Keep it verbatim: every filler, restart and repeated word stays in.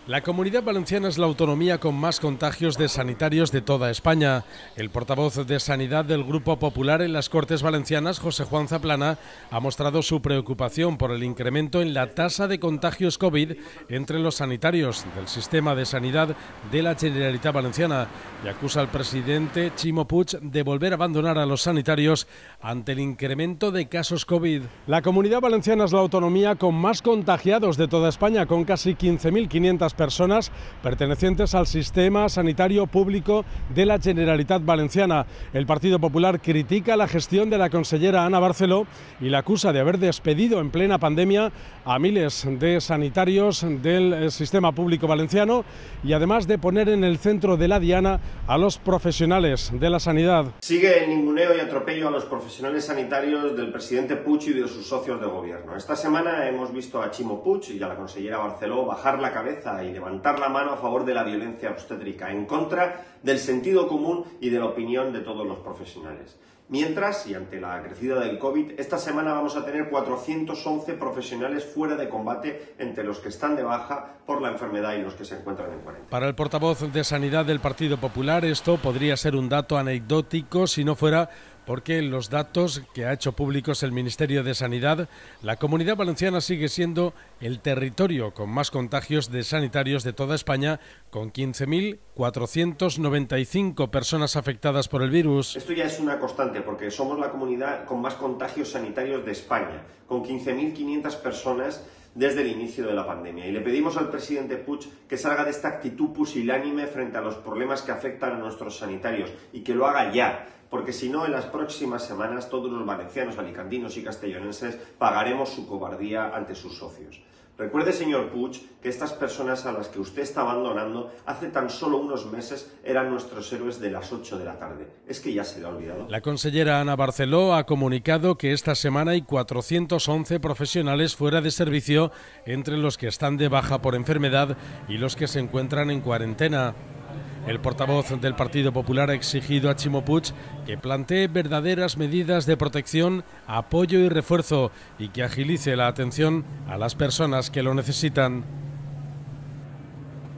La Comunidad Valenciana es la autonomía con más contagios de sanitarios de toda España. El portavoz de Sanidad del Grupo Popular en las Cortes Valencianas, José Juan Zaplana, ha mostrado su preocupación por el incremento en la tasa de contagios COVID entre los sanitarios del sistema de sanidad de la Generalitat Valenciana y acusa al presidente Ximo Puig de volver a abandonar a los sanitarios ante el incremento de casos COVID. La Comunidad Valenciana es la autonomía con más contagiados de toda España, con casi quince mil quinientas personas pertenecientes al sistema sanitario público de la Generalitat Valenciana. El Partido Popular critica la gestión de la consellera Ana Barceló y la acusa de haber despedido en plena pandemia a miles de sanitarios del sistema público valenciano y además de poner en el centro de la diana a los profesionales de la sanidad. Sigue el ninguneo y atropello a los profesionales sanitarios del presidente Puig y de sus socios de gobierno. Esta semana hemos visto a Ximo Puig y a la consellera Barceló bajar la cabeza y levantar la mano a favor de la violencia obstétrica, en contra del sentido común y de la opinión de todos los profesionales. Mientras, y ante la crecida del COVID, esta semana vamos a tener cuatrocientos once profesionales fuera de combate entre los que están de baja por la enfermedad y los que se encuentran en cuarentena. Para el portavoz de Sanidad del Partido Popular, esto podría ser un dato anecdótico si no fuera porque en los datos que ha hecho públicos el Ministerio de Sanidad, la Comunidad Valenciana sigue siendo el territorio con más contagios de sanitarios de toda España, con quince mil cuatrocientas noventa y cinco personas afectadas por el virus. Esto ya es una constante, porque somos la comunidad con más contagios sanitarios de España, con quince mil quinientas personas desde el inicio de la pandemia. Y le pedimos al presidente Puig que salga de esta actitud pusilánime frente a los problemas que afectan a nuestros sanitarios y que lo haga ya, porque si no, en las próximas semanas todos los valencianos, alicantinos y castellonenses pagaremos su cobardía ante sus socios. Recuerde, señor Puig, que estas personas a las que usted está abandonando hace tan solo unos meses eran nuestros héroes de las ocho de la tarde. ¿Es que ya se le ha olvidado? La consellera Ana Barceló ha comunicado que esta semana hay cuatrocientos once profesionales fuera de servicio, entre los que están de baja por enfermedad y los que se encuentran en cuarentena. El portavoz del Partido Popular ha exigido a Ximo Puig que plantee verdaderas medidas de protección, apoyo y refuerzo y que agilice la atención a las personas que lo necesitan.